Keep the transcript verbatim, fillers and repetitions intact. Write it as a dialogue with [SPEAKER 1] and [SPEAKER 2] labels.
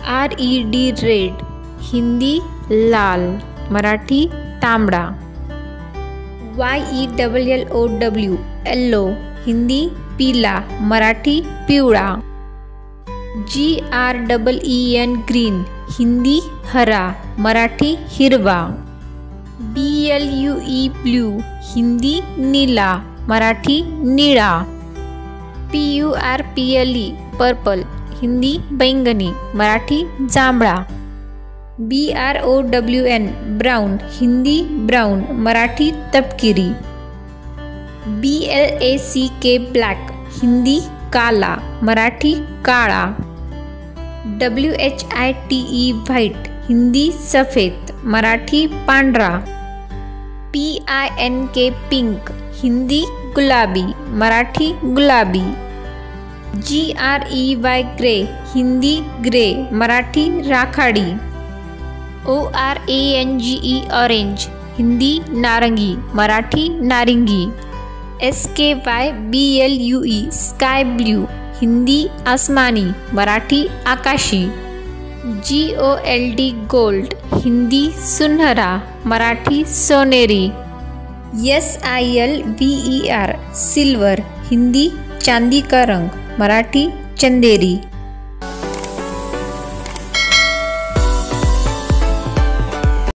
[SPEAKER 1] R E D red, Hindi लाल, मराठी तांबडा. Y E double L O W yellow, Hindi पीला, मराठी पिवळा. G R double E N green, Hindi हरा, मराठी हिरवा. B L U E blue, Hindi नीला, मराठी निळा. P U R P L E purple, Hindi बैंगनी, मराठी जांभळा. B R O W N brown, Hindi brown, Marathi तपकिरी. B L A C K black, Hindi काला, मराठी काळा. W H I T E white, Hindi सफेद, मराठी पांढरा. P I N K pink, Hindi गुलाबी, मराठी गुलाबी. G R E Y grey, Hindi grey, Marathi राखाडी. O R A N G E orange, Hindi नारंगी, मराठी नारिंगी. S K Y B L U E sky blue, Hindi आसमानी, मराठी आकाशी. G O L D gold, Hindi सुनहरा, मराठी सोनेरी. S I L V E R silver, Hindi चांदी का रंग, मराठी चंदेरी.